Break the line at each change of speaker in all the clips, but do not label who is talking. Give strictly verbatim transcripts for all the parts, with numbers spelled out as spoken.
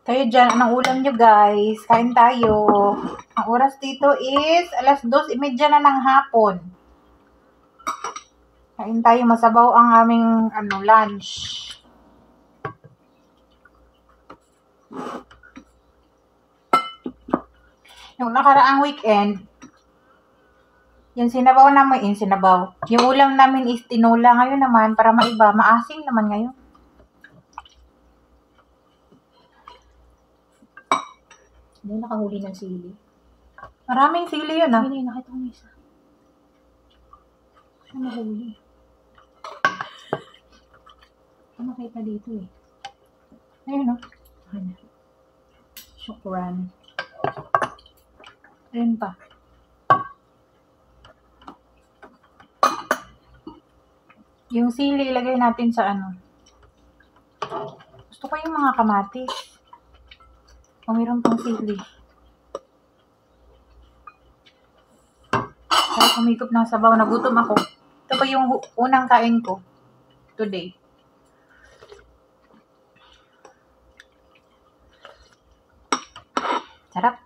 Kayo dyan, anong ulam nyo guys? Kain tayo. Ang oras dito is alas dos imedya na ng hapon. Kain tayo, masabaw ang aming ano, lunch. Yung nakaraang weekend, yung sinabaw namin, yung sinabaw. Yung ulam namin is tinola. Ngayon naman, para maiba, maasim naman ngayon.
Hindi nakahuli ng sili.
Maraming sili yun ah.
Hindi, nakita ko isa. Siya nahuli. Ano nakita dito eh?
Ayun oh.
Ano? Shukran.
Ayun pa. Yung sili, ilagay natin sa ano. Gusto ko yung mga kamatis. Kung mayroon pang sili. Kaya kumikop ng sabaw. Nagutom ako. Ito pa yung unang kain ko. Today. Sarap.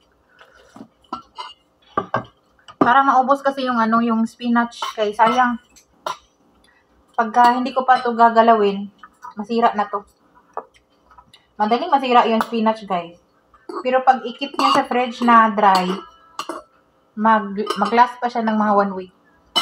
Para maubos kasi yung ano, yung spinach. Kay sayang. Pagka hindi ko pa ito gagalawin, masira na to. Madaling masira yung spinach, guys. Pero pag ikip niya sa fridge na dry, mag mag-last pa siya ng mga one week.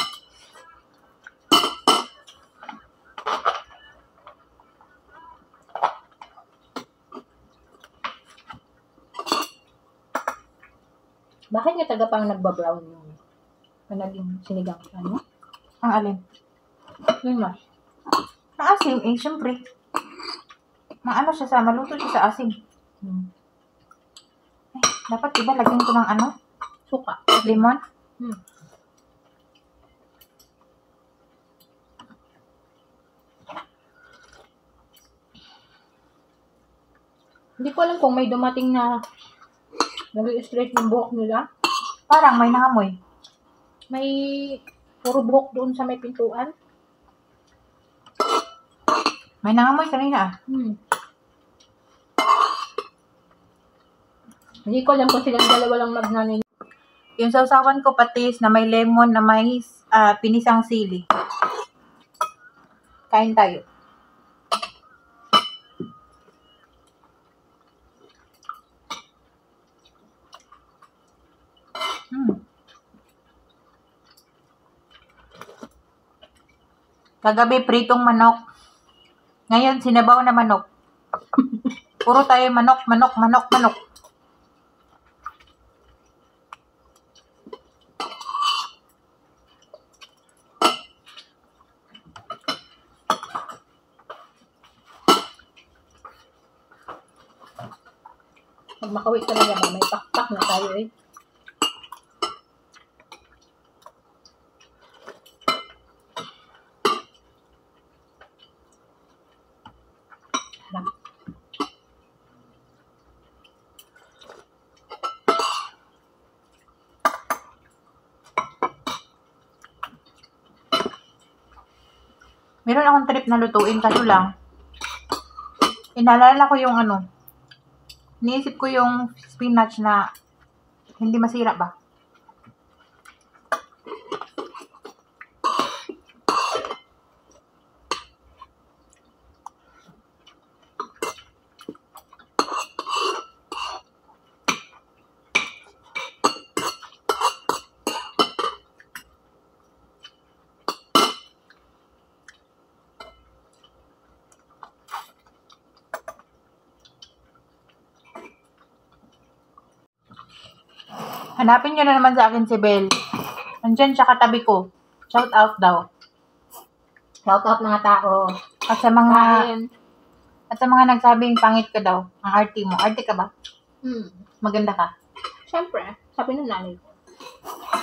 Bakit nga taga pang nagba-brown yung naging sinigang? Ano?
Ang alin?
Yun mas.
Maasim, eh, syempre. Maano siya sa, maluto siya sa asim.
Hmm.
Eh, dapat iba, lagyan ko ng ano?
Suka.
Lemon?
Hmm. Hindi ko alam kung may dumating na nag-straight yung buhok nila.
Parang may nangamoy.
May puro buhok doon sa may pintuan.
May nangamoy kanina ah.
Hmm. Hindi ko alam kung silang dalawa lang magnanin.
Yung sausawan ko patis na may lemon na may uh, pinisang sili. Kain tayo. Hmm. Kagabi pritong manok. Ngayon sinabaw na manok. Puro tayo manok, manok, manok, manok.
Pag makawit talaga ba, may pakpak na tayo eh. Harap.
Meron akong trip na lutuin, kaso lang, inalala ko yung ano, iniisip ko yung spinach na hindi masira ba? Hanapin nyo na naman sa akin si Belle. Nandyan siya katabi ko. Shout out daw.
Shout out mga tao.
At sa mga
Kain.
at sa mga nagsabing pangit ka daw. Ang arte mo. Arte ka ba?
Hmm.
Maganda ka.
Siyempre, sabi ng nanay ko.